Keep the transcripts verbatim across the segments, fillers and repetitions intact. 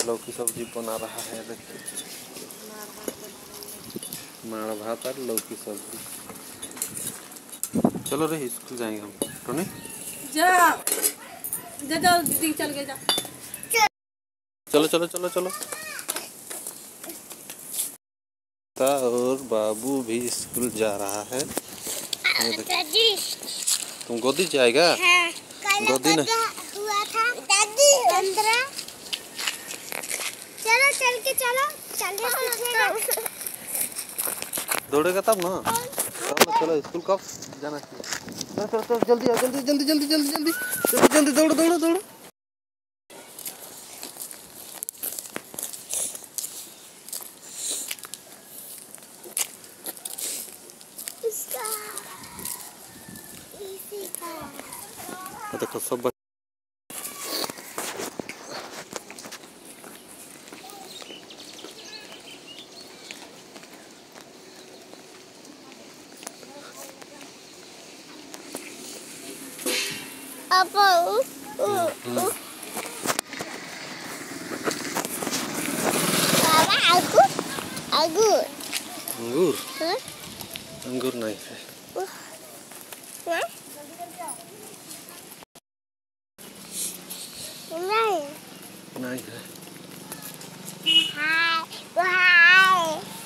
लौकी सब्जी बना रहा है। देखिए माड़ भात और लौकी सब्जी। चलो रे स्कूल जाएंगे हम। टोनी जा जा जाओ दीदी चल गए जा। चलो चलो चलो चलो। और बाबू भी स्कूल जा रहा है। तुम गोदी जाएगा? हाँ, गोदी ना हुआ था दादी पंद्रह। चलो चल के चलो चलने सीखेगा। दौड़ेगा तब ना। चलो चलो स्कूल कब जाना चाहिए? चलो चलो चलो जल्दी आ जल्दी जल्दी जल्दी जल्दी जल्दी जल्दी जल्दी दौड़ो दौड़ो दौड़ो। देखो सब Apa? Uh, uh, uh. Mama, aku, aku. अंगूर? Huh? अंगूर नहीं है। Uh. Huh? नहीं। नहीं है। Hai, hai.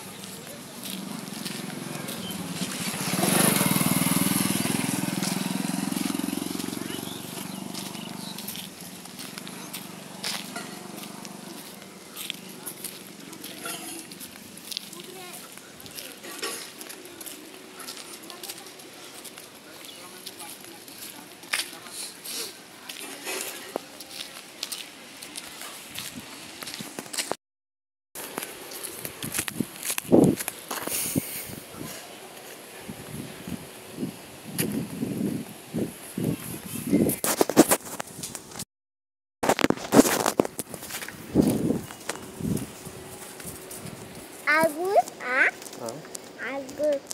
Agus, ah? हाँ। Agus.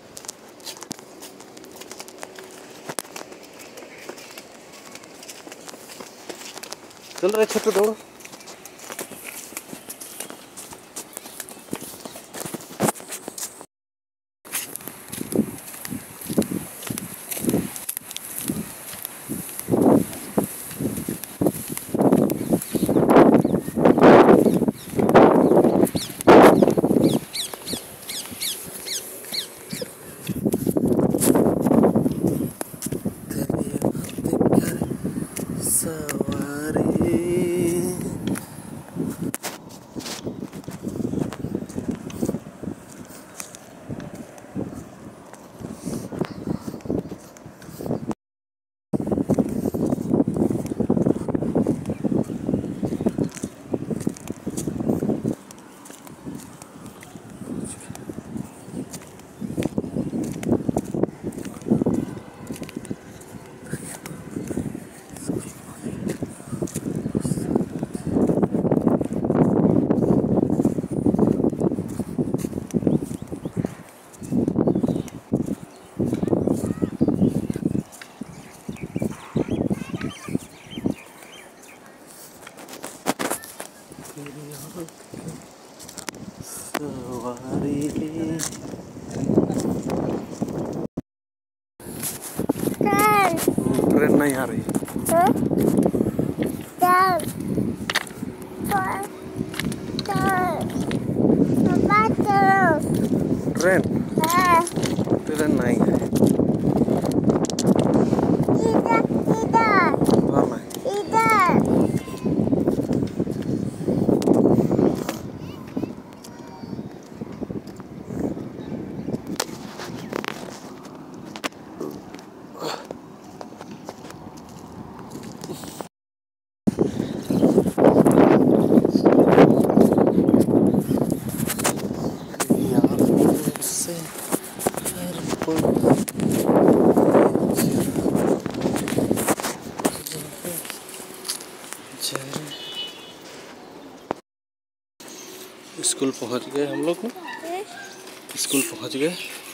चल रहे छोटू दौड़ो। ट्रेन नहीं आ रही। ट्रेन ट्रेन नहीं है। इधर इधर इधर स्कूल पहुंच गए हम लोग ना। स्कूल पहुंच गए।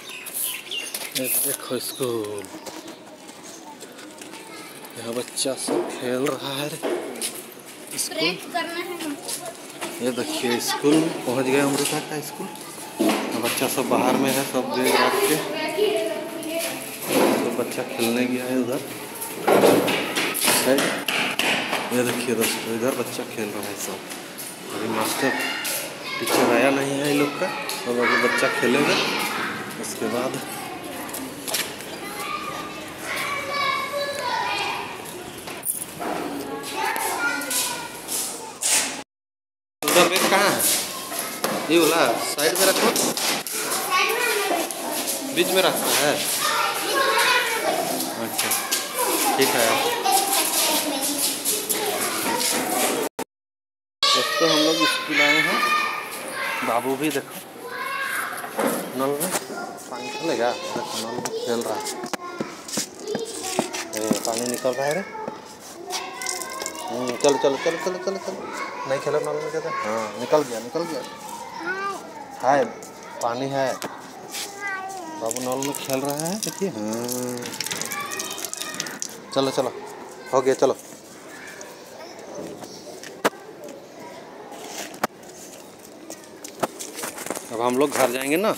देखो स्कूल, यहाँ बच्चा सब खेल रहा है। स्कूल। करना है हमको। ये देखिए स्कूल पहुंच गए अमृता का स्कूल। बच्चा सब बाहर में है, सब बैग रख के, तो बच्चा खेलने गया है उधर है। ये देखिए दोस्तों, इधर बच्चा खेल रहा है सब। अभी मास्टर टीचर आया नहीं है इन लोग का, अब अभी बच्चा खेलेगा। उसके बाद उधर बैग कहाँ है? ये वाला साइड में रखो, बीच में रखना है। अच्छा ठीक है। दोस्तों हम लोग स्कूल आए हैं। बाबू भी देखो नल में पानी चलेगा, देखो नल में खेल रहा है। ए, पानी निकल रहा है रे। चलो चलो चलो चलो चलो चलो, नहीं खेलो नल में क्या? हाँ निकल गया निकल गया। हाय पानी है, बाबू नल में खेल रहा है देखिए। हाँ चलो चलो हो गया, चलो। अब हम लोग घर जाएंगे ना,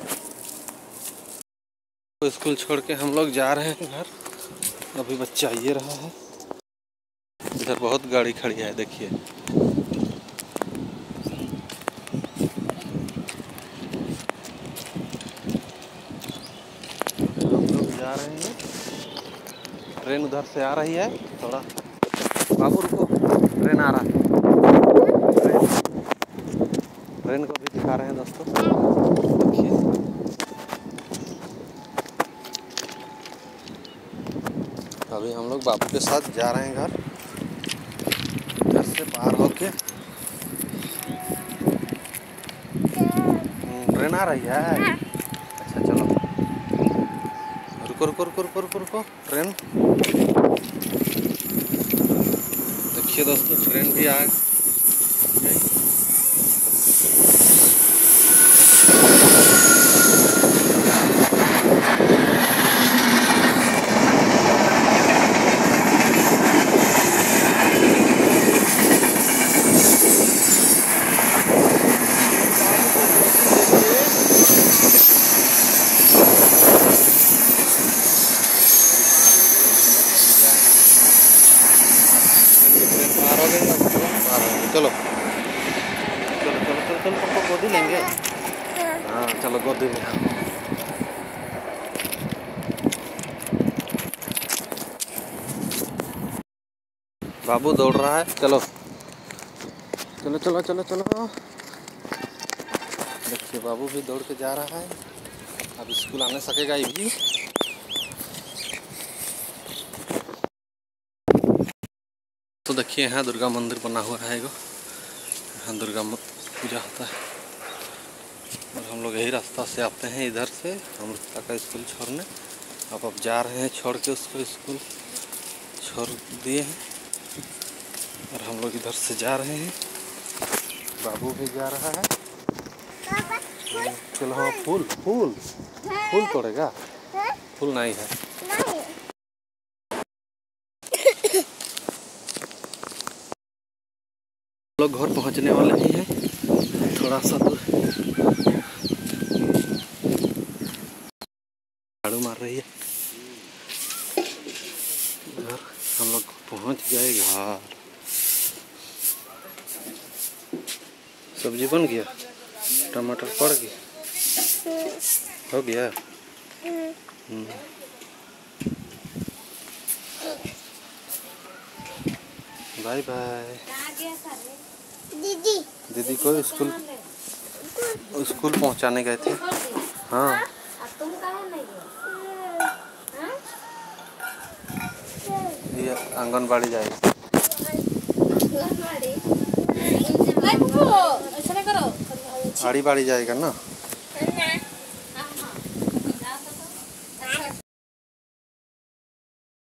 तो स्कूल छोड़ के हम लोग जा रहे हैं घर। अभी बच्चा ये रहा है। इधर बहुत गाड़ी खड़ी है देखिए। हम लोग जा रहे हैं, ट्रेन उधर से आ रही है। थोड़ा बाबू रुको, ट्रेन आ रहा है। ट्रेन को भी दिखा रहे हैं दोस्तों, देखिए। अभी हम लोग बाबू के साथ जा रहे हैं घर। घर से पार होके ट्रेन आ रही है। अच्छा चलो, रुको रुको रुको रुको रुको रुको ट्रेन। देखिए दोस्तों, ट्रेन भी आ गई। चलो चलो चलो चलो चलो सबको गोदी लेंगे। हाँ चलो गोदी में। बाबू दौड़ रहा है, चलो चलो चलो चलो चलो। देखिए बाबू भी दौड़ के जा रहा है। अब स्कूल आने सकेगा ये भी। तो देखिए यहाँ दुर्गा मंदिर बना हुआ है एगो, यहाँ दुर्गा पूजा होता है। और हम लोग यही रास्ता से आते हैं, इधर से अमृता का स्कूल छोड़ने। अब अब जा रहे हैं, छोड़ के उसको स्कूल छोड़ दिए हैं और हम लोग इधर से जा रहे हैं। बाबू भी जा रहा है। चलो हाँ, फूल फूल फूल तोड़ेगा? फूल नहीं है। लोग घर पहुंचने वाले ही हैं, थोड़ा सा दूर। झाड़ू मार रही है। घर हम लोग पहुंच गए घर। सब्जी बन गया, टमाटर पड़ गया, हो गया। Bye bye. दीदी दीदी को स्कूल स्कूल पहुंचाने गए थे। हाँ तुम कहाँ नहीं हो? ये आंगनबाड़ी जाएगी। ऐसा करो, आड़ी बाड़ी जाएगा ना।